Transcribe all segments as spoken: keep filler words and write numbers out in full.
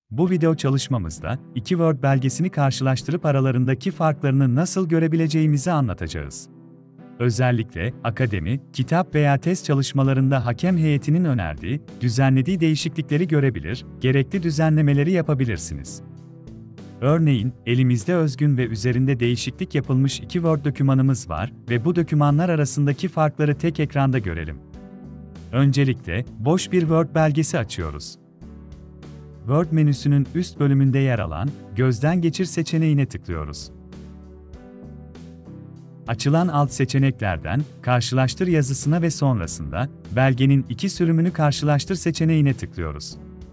Bu video çalışmamızda iki Word belgesini karşılaştırıp aralarındaki farklarını nasıl görebileceğimizi anlatacağız. Özellikle akademi, kitap veya test çalışmalarında hakem heyetinin önerdiği, düzenlediği değişiklikleri görebilir, gerekli düzenlemeleri yapabilirsiniz. Örneğin, elimizde özgün ve üzerinde değişiklik yapılmış iki Word dokümanımız var ve bu dokümanlar arasındaki farkları tek ekranda görelim. Öncelikle, boş bir Word belgesi açıyoruz. Word menüsünün üst bölümünde yer alan "Gözden geçir" seçeneğine tıklıyoruz. Açılan alt seçeneklerden "Karşılaştır" yazısına ve sonrasında "Belgenin iki sürümünü karşılaştır" seçeneğine tıklıyoruz.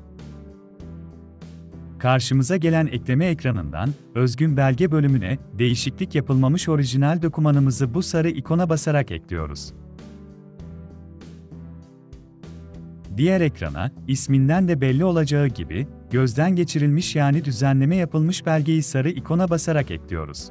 Karşımıza gelen ekleme ekranından özgün belge bölümüne değişiklik yapılmamış orijinal dokümanımızı bu sarı ikona basarak ekliyoruz. Diğer ekrana, isminden de belli olacağı gibi, gözden geçirilmiş yani düzenleme yapılmış belgeyi sarı ikona basarak ekliyoruz.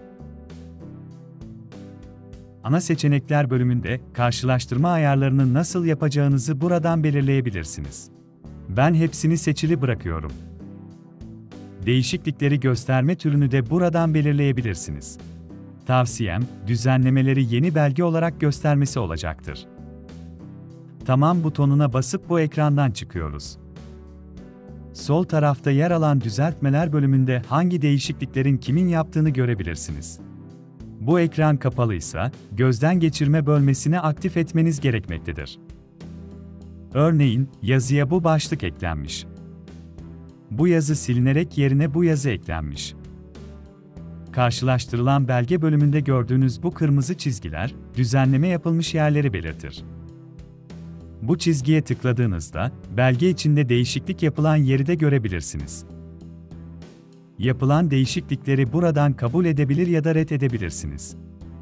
Ana seçenekler bölümünde karşılaştırma ayarlarını nasıl yapacağınızı buradan belirleyebilirsiniz. Ben hepsini seçili bırakıyorum. Değişiklikleri gösterme türünü de buradan belirleyebilirsiniz. Tavsiyem, düzenlemeleri yeni belge olarak göstermesi olacaktır. Tamam butonuna basıp bu ekrandan çıkıyoruz. Sol tarafta yer alan düzeltmeler bölümünde hangi değişikliklerin kimin yaptığını görebilirsiniz. Bu ekran kapalıysa, gözden geçirme bölmesini aktif etmeniz gerekmektedir. Örneğin, yazıya bu başlık eklenmiş. Bu yazı silinerek yerine bu yazı eklenmiş. Karşılaştırılan belge bölümünde gördüğünüz bu kırmızı çizgiler, düzenleme yapılmış yerleri belirtir. Bu çizgiye tıkladığınızda, belge içinde değişiklik yapılan yeri de görebilirsiniz. Yapılan değişiklikleri buradan kabul edebilir ya da ret edebilirsiniz.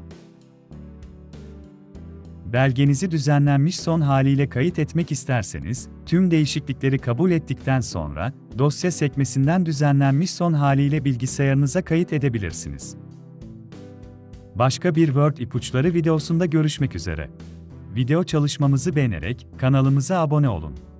Belgenizi düzenlenmiş son haliyle kayıt etmek isterseniz, tüm değişiklikleri kabul ettikten sonra, dosya sekmesinden düzenlenmiş son haliyle bilgisayarınıza kayıt edebilirsiniz. Başka bir Word ipuçları videosunda görüşmek üzere. Video çalışmamızı beğenerek kanalımıza abone olun.